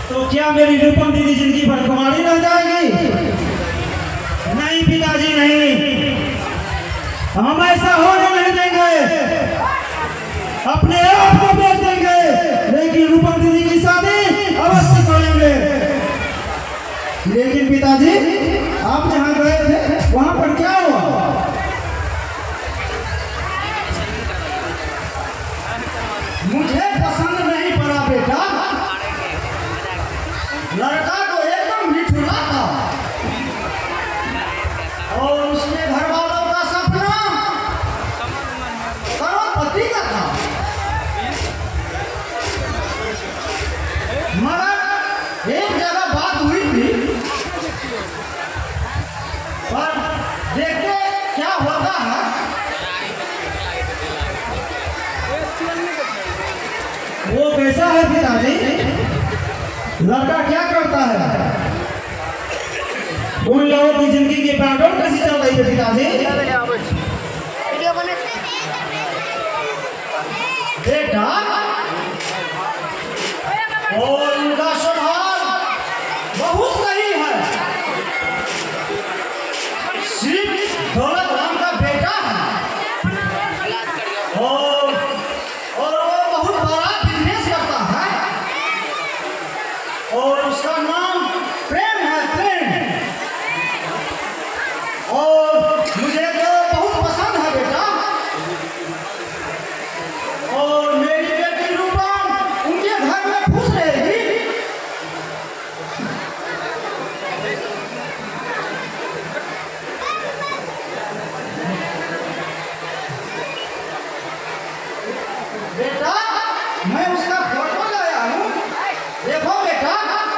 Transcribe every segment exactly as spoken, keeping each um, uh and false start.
तो क्या मेरी रूपम दीदी जिंदगी भर कुमारी रह जाएगी? नहीं पिताजी नहीं, हम ऐसा होने नहीं देंगे, अपने आप को बेच देंगे, लेकिन रूपम दीदी की शादी अवश्य करेंगे। लेकिन पिताजी आप जहाँ गए थे वहाँ पर क्या हुआ? मुझे पसंद नहीं पड़ा बेटा, लड़का तो एकदम मिठुरा था और उसके घर वालों का सपना करोड़पति का था, मगर एक जगह बात हुई थी, पर देखते क्या होता है। वो कैसा है पिताजी? लड़का क्या करता है? उन लोगों की जिंदगी की बागडोर कैसी चल रही है पिताजी? बेटा और उनका स्वभाव बहुत सही है, सिर्फ दौलत राम का बेटा है और और वो बहुत बड़ा बिजनेस करता है और उसका नाम प्रेम है, प्रेम। और मुझे तो बहुत पसंद है बेटा, और मेरी बेटी रूपम उनके घर में खुश रहेगी। बेटा मैं उसका फोटो लाया हूँ, देखो बेटा।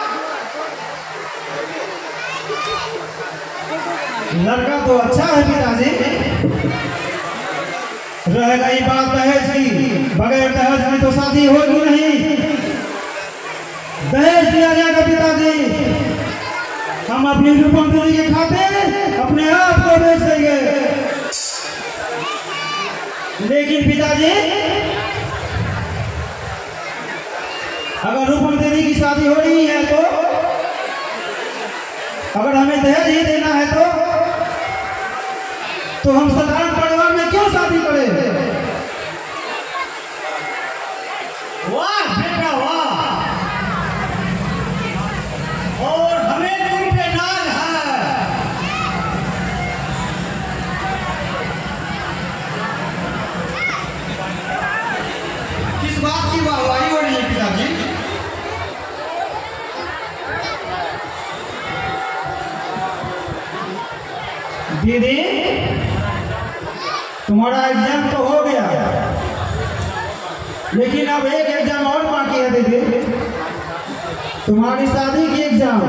लड़का तो अच्छा है पिताजी, रह गई बात दहेज की, बगैर दहेज में तो शादी होगी नहीं, दहेज दिया जाएगा पिताजी। हम अपनी रूपम दीदी के खाते अपने आप को बेच देंगे। लेकिन पिताजी अगर रूपम दीदी की शादी हो रही है तो, अगर हमें दहेज ही देना है तो तो हम साधारण परिवार में क्यों शादी करें? वाह बेटा वाह, और हमें तुम पे नाज है। किस बात की वाहवाही हो रही है पिताजी? दीदी तुम्हारा एग्जाम तो हो गया, लेकिन अब एक एग्जाम और बाकी है दीदी, तुम्हारी शादी की एग्जाम।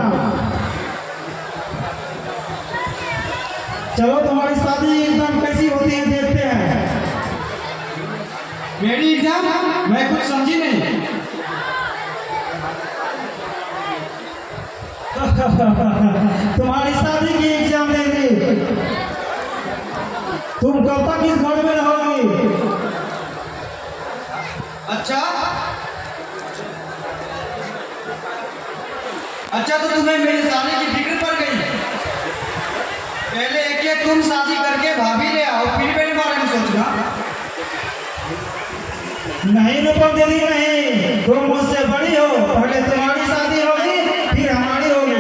चलो तुम्हारी शादी एग्जाम कैसी होती है देखते हैं। मेरी एग्जाम? मैं कुछ समझी नहीं। तुम्हारी शादी की एग्जाम देंगे, तुम कब तक इस घर में रहोगी? अच्छा अच्छा, तो तुम्हें मेरी शादी की फिक्र पड़ गई? पहले एक एक तुम शादी करके भाभी ले आओ, फिर मेरे बारे में सोचना। नहीं रूपम दीदी नहीं, तुम मुझसे बड़ी हो, पहले तुम्हारी शादी होगी फिर हमारी होगी।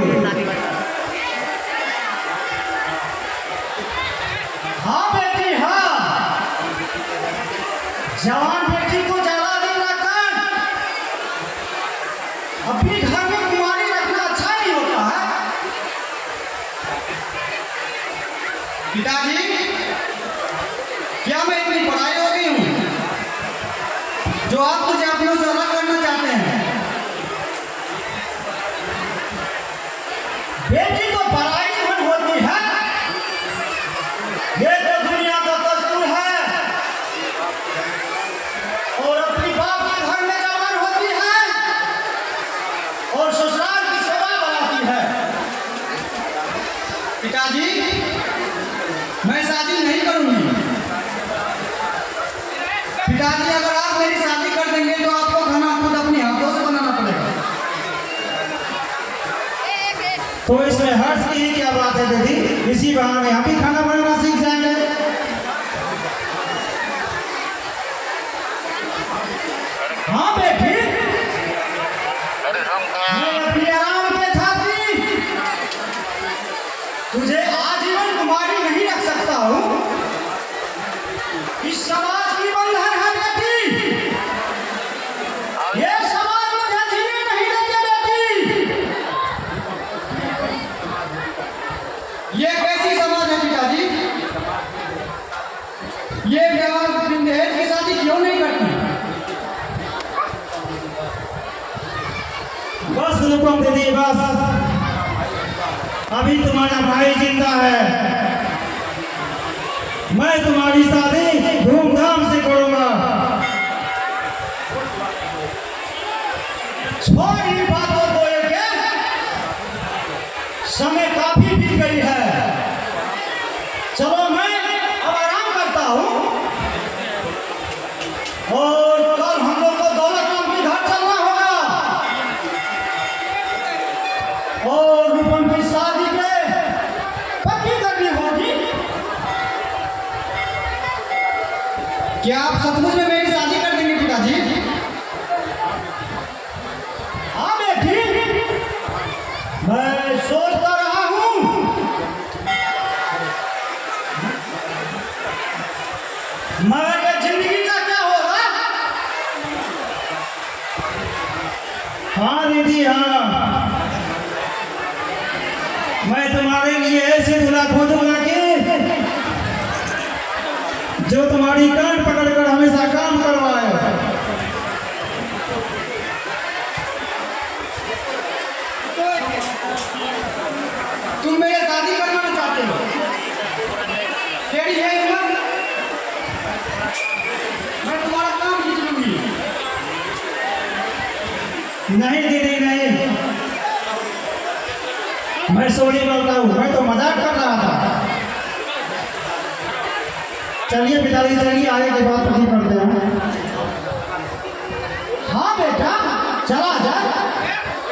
हाँ बेटी हाँ, जवान बेटी को ज्यादा दिन रखकर अपने घर में कुमारी रखना अच्छा नहीं होता है। पिताजी क्या मैं इतनी पढ़ाई हो गई हूँ जो आप मुझे अपनों से अलग करना चाहते हैं? बेटी तो पढ़ाई धन होती है, ये तो दुनिया का दस्तूर है, और अपनी बाप के घर में जवान होती है और ससुराल की सेवा बनाती है। पिताजी मैं शादी तो इसमें हर्ष की ही क्या बात है दीदी, इसी बहाने हम भी खाना बनाना सीख जाएंगे। हाँ बेटी, मैं अपने आराम के खातिर तुझे आजीवन कुमारी नहीं रख सकता हूँ। इस समाज की बंधन है बेटी, ये समाज मुझे जीने नहीं देंगे बेटी। ये कैसी समाज है पिताजी? ये ब्याह दहेज की शादी क्यों नहीं करती? बस अनुपम दीदी बस, अभी तुम्हारा भाई जिंदा है, मैं तुम्हारी शादी धूमधाम से करूंगा। छोड़ी बातों को लेके, समय काफी बीत गई है, चलो मैं अब आराम करता हूँ। और कल हम लोग को दौलत राम के घर चलना होगा और रूपम की शादी पे पक्की करनी होगी। क्या आप सचमुच में मेरी शादी कर देंगे पिताजी? हाँ बेटी, मैं सोचता रहा हूँ मगर जिंदगी का क्या होगा। हाँ दीदी हाँ, मैं तुम्हारे लिए ऐसे दूल्हा खोजूंगा कि जो तुम्हारी कान पकड़कर हमेशा काम करवाए। तुम मेरे शादी करवाना चाहते हो? तेरी है हिम्मत, मैं तुम्हारा काम खींच लूंगी। नहीं दीदी नहीं, मैं सॉरी बोलता हूँ, मैं तो मजाक कर रहा था। चलिए पिताजी चलिए, आगे की बात नहीं करते हैं। हाँ बेटा चला जा।